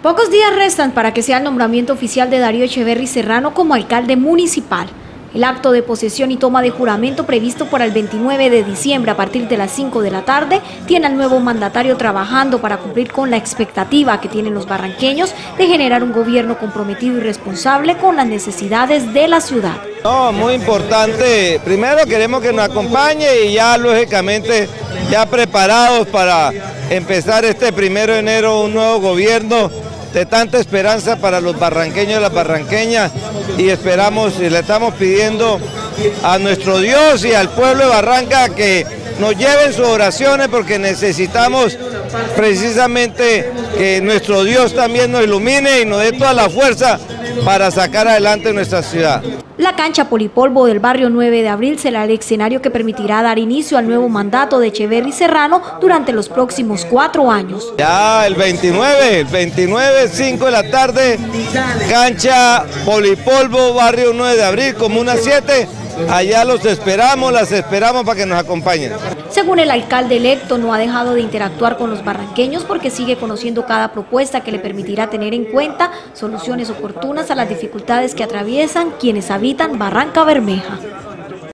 Pocos días restan para que sea el nombramiento oficial de Darío Echeverry Serrano como alcalde municipal. El acto de posesión y toma de juramento previsto para el 29 de diciembre a partir de las 5 de la tarde tiene al nuevo mandatario trabajando para cumplir con la expectativa que tienen los barranqueños de generar un gobierno comprometido y responsable con las necesidades de la ciudad. No, muy importante. Primero queremos que nos acompañe y ya lógicamente ya preparados para empezar este 1 de enero un nuevo gobierno de tanta esperanza para los barranqueños y las barranqueñas, y esperamos y le estamos pidiendo a nuestro Dios y al pueblo de Barranca que nos lleven sus oraciones, porque necesitamos precisamente que nuestro Dios también nos ilumine y nos dé toda la fuerza para sacar adelante nuestra ciudad. La cancha Polipolvo del barrio 9 de abril será el escenario que permitirá dar inicio al nuevo mandato de Echeverry Serrano durante los próximos 4 años. Ya el 29, 5 de la tarde, cancha Polipolvo, barrio 9 de abril, comuna 7. Allá las esperamos para que nos acompañen. Según el alcalde electo, no ha dejado de interactuar con los barranqueños porque sigue conociendo cada propuesta que le permitirá tener en cuenta soluciones oportunas a las dificultades que atraviesan quienes habitan Barranca Bermeja.